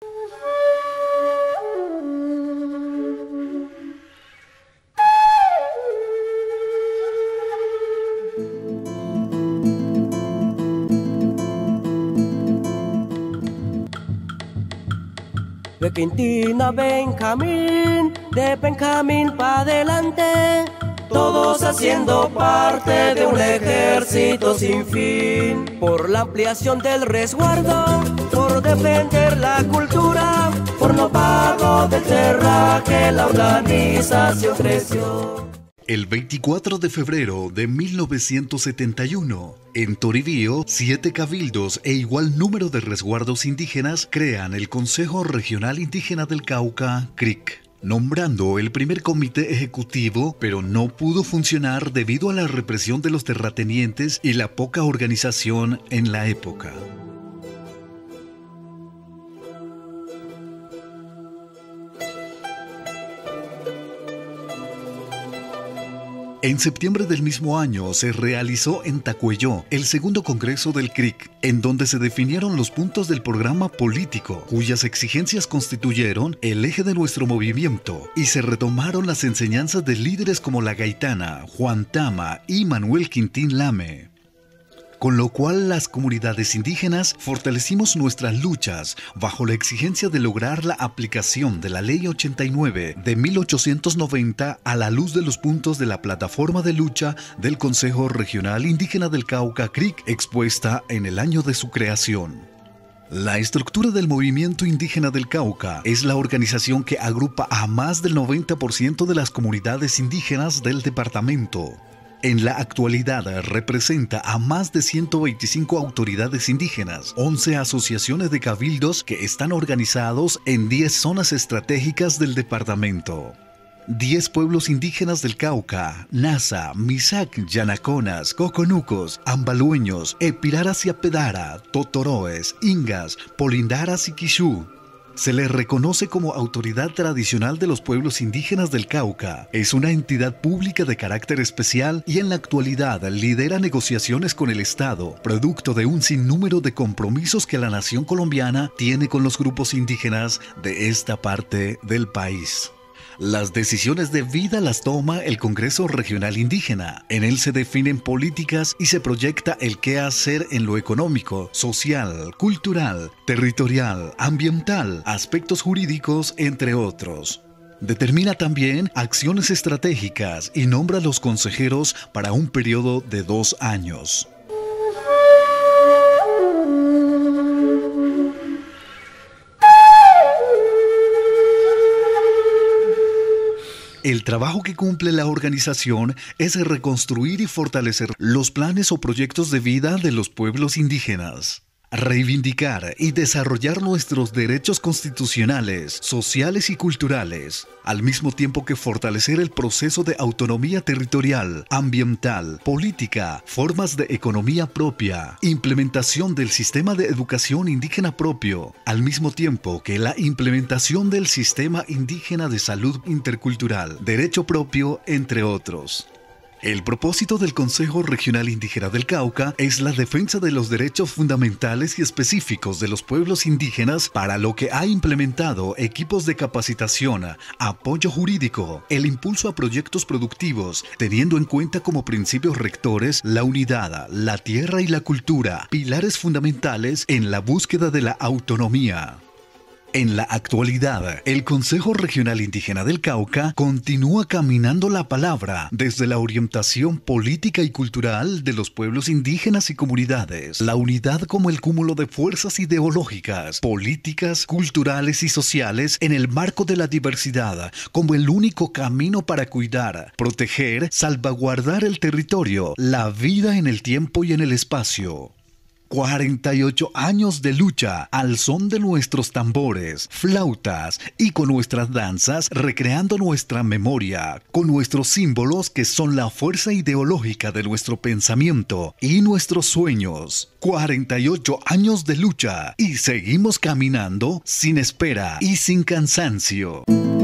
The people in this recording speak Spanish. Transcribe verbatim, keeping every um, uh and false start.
De Quintín a Benjamín, de Benjamín pa' adelante, todos haciendo parte de un ejército sin fin. Por la ampliación del resguardo, por defender la cultura, por no pago del terraje, la organización creció. El veinticuatro de febrero de mil novecientos setenta y uno, en Toribío, siete cabildos e igual número de resguardos indígenas crean el Consejo Regional Indígena del Cauca, C R I C, nombrando el primer comité ejecutivo, pero no pudo funcionar debido a la represión de los terratenientes y la poca organización en la época. En septiembre del mismo año se realizó en Tacuelló el segundo congreso del C R I C, en donde se definieron los puntos del programa político, cuyas exigencias constituyeron el eje de nuestro movimiento, y se retomaron las enseñanzas de líderes como La Gaitana, Juan Tama y Manuel Quintín Lame. Con lo cual las comunidades indígenas fortalecimos nuestras luchas bajo la exigencia de lograr la aplicación de la Ley ochenta y nueve de mil ochocientos noventa a la luz de los puntos de la plataforma de lucha del Consejo Regional Indígena del Cauca, C R I C, expuesta en el año de su creación. La estructura del Movimiento Indígena del Cauca es la organización que agrupa a más del noventa por ciento de las comunidades indígenas del departamento. En la actualidad representa a más de ciento veinticinco autoridades indígenas, once asociaciones de cabildos que están organizados en diez zonas estratégicas del departamento. diez pueblos indígenas del Cauca: Nasa, Misac, Yanaconas, Coconucos, Ambalueños, Epiraras y Apedara, Totoroes, Ingas, Polindaras y Quixú. Se le reconoce como autoridad tradicional de los pueblos indígenas del Cauca. Es una entidad pública de carácter especial y en la actualidad lidera negociaciones con el Estado, producto de un sinnúmero de compromisos que la nación colombiana tiene con los grupos indígenas de esta parte del país. Las decisiones de vida las toma el Congreso Regional Indígena. En él se definen políticas y se proyecta el qué hacer en lo económico, social, cultural, territorial, ambiental, aspectos jurídicos, entre otros. Determina también acciones estratégicas y nombra a los consejeros para un periodo de dos años. El trabajo que cumple la organización es reconstruir y fortalecer los planes o proyectos de vida de los pueblos indígenas. Reivindicar y desarrollar nuestros derechos constitucionales, sociales y culturales, al mismo tiempo que fortalecer el proceso de autonomía territorial, ambiental, política, formas de economía propia, implementación del sistema de educación indígena propio, al mismo tiempo que la implementación del sistema indígena de salud intercultural, derecho propio, entre otros. El propósito del Consejo Regional Indígena del Cauca es la defensa de los derechos fundamentales y específicos de los pueblos indígenas, para lo que ha implementado equipos de capacitación, apoyo jurídico, el impulso a proyectos productivos, teniendo en cuenta como principios rectores la unidad, la tierra y la cultura, pilares fundamentales en la búsqueda de la autonomía. En la actualidad, el Consejo Regional Indígena del Cauca continúa caminando la palabra desde la orientación política y cultural de los pueblos indígenas y comunidades, la unidad como el cúmulo de fuerzas ideológicas, políticas, culturales y sociales en el marco de la diversidad, como el único camino para cuidar, proteger, salvaguardar el territorio, la vida en el tiempo y en el espacio. cuarenta y ocho años de lucha al son de nuestros tambores, flautas y con nuestras danzas, recreando nuestra memoria, con nuestros símbolos que son la fuerza ideológica de nuestro pensamiento y nuestros sueños. cuarenta y ocho años de lucha y seguimos caminando sin espera y sin cansancio.